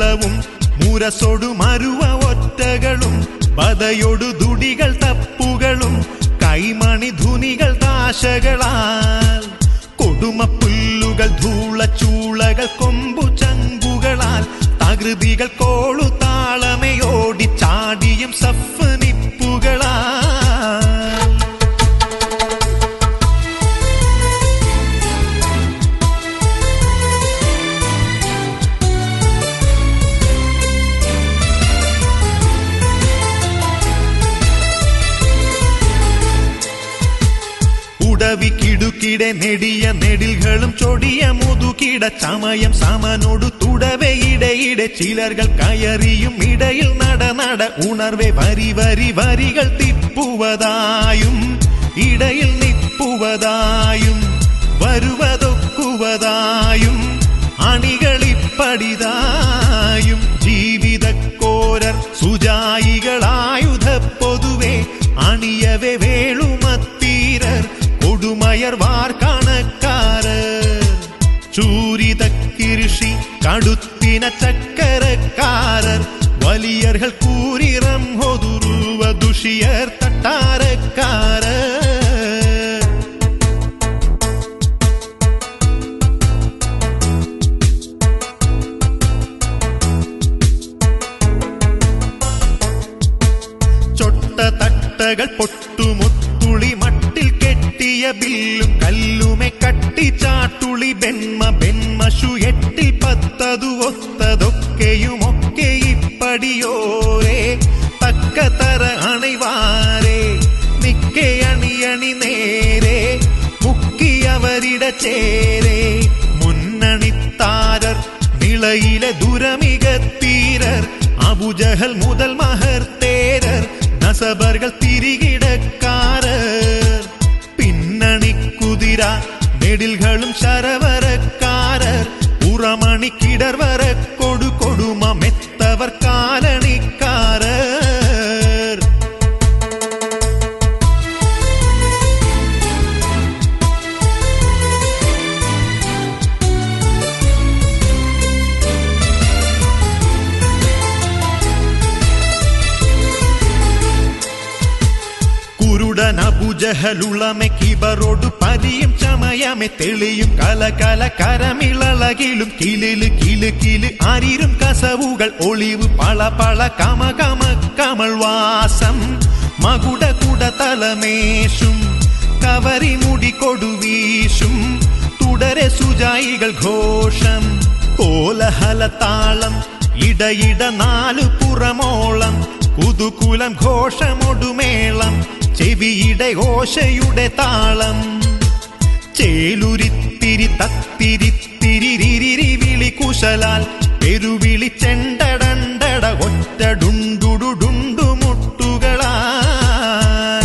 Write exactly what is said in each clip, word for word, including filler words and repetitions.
മദ്ദളവും മുരസൊടു മരുവ ഒറ്റകളും പതയൊടു ദുടികൾ തപ്പുകളും കൈമണി ധുനികൾ ദാശകളാൽ കൊടുമപ്പുല്ലുകൾ ധൂളച്ചൂളകൾ കൊമ്പു ചങ്കുകളാൽ തകൃതികൾ call താളമയോടി ചാടിയും സഫ് നിപ്പുകളാൽ കിടുക്കിടെ നെടിയ നെടിൽകളും ചൊടിയ മുതുകിട ചമയം സമനോടു തുടവെ ഇടയിടെ ചിലർകൾ കയറിയും ഇടയിൽ നട നട ഉണർവെ വരി വരി വരികൾ തിപ്പുവതായും ഇടയിൽ നിപ്പുവതായും വരുവതൊക്കുവതായും അണികളിപ്പടിതായും ജീവിതക്കോരർ സുജായികളായുധ പൊതുവെ അണിയവെ വേളുമത്തീരർ കൊടുമയർ വാർക്കണക്കാരർ ചൂരിത കിരുഷി കടുത്തിന ചക്കരക്കാരർ വലിയർകൾ കൂരിറം ഹൊതുരുവ ദുഷിയർ തട്ടാരക്കാരർ ചൊട്ട തട്ടകൾ പൊട്ടുമുത്തുളി മട്ടിൽ കെട്ടിയ ബില്ലും കല്ലുമെ കട്ടി ചാട്ടുളി ബെന്മ ബെന്മഷു എട്ടിൽ പത്തതു ഒത്തതൊക്കെയുമൊക്കെ ഇപ്പടിയോരേ തക്കതര അണിവാരേ നിക്കെ അണിയണി നേരെ മുക്കിയവരിട ചേരേ മുന്നണിത്താരർ നിളയിലെ ദുരമികത്തീരർ അബുജഹൽ മുതൽ മഹർ തേരർ നസബർകൾ തിരികിടക്കാരർ പിന്നണിക്കുതിര നെടിൽകളും ശരവരക്കാരർ പുറമണി കിടർവര കൊടു കൊടുമ മെത്തവർ കാലണിക്കാരർ അബുജഹലുളമെ കിബറോടു പരിയും ചമയമെ തെളിയും കല കല കരമിളകിലും കിളില് കിളു കിളു അരിരും കസവുകൾ ഒളിവ് പള പള കമ കമ കമൾവാസം മകുട കുട തലമേശും കവരിമുടി കൊടുവീശും തുടരെ സുജായികൾ ഘോഷം കോലഹല താളം ഇടയിട നാലു പുറമോളം കുതുകുലം ഘോഷമൊടുമേളം ചെവിയുടെ ഓശയുടെ താളം ചേലുരിത്തിരി തത്തിരിത്തിരി വിളി കുശലാൽ പെരുവിളി ചെണ്ടടണ്ടട ഒറ്റ ഡുണ്ടുടുണ്ടു മുട്ടുകളാൽ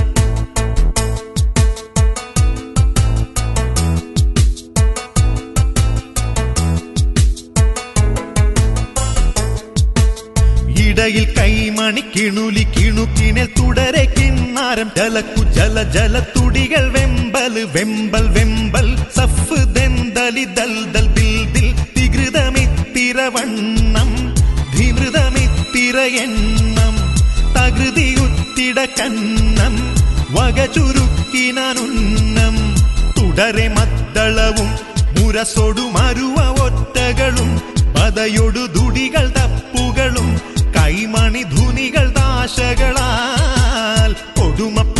ഇടയിൽ കൈമണി കിണുലി കിണുക്കിനൽ തുടരെ കിണ്ണാരം ജലക്കു ജല ജല തുടികൾ വെമ്പൽ വെമ്പൽ വെമ്പൽ സഫ് ദന്തലി ദൽ ദൽ ദിൽ ദിൽ തികൃതമിത്തിരവണ്ണം ധിമൃതമിത്തിര എണ്ണം തകൃതിയുത്തിട കന്നം വക ചുരുക്കിനുന്നം തുടരെ മദ്ദളവും മുരസൊടു മരുവ ഒറ്റകളും പതയൊടു ദുടികൾ തപ്പുകളും കൈമണി ധുനികൾ ദാശകളാൽ കൊടുമ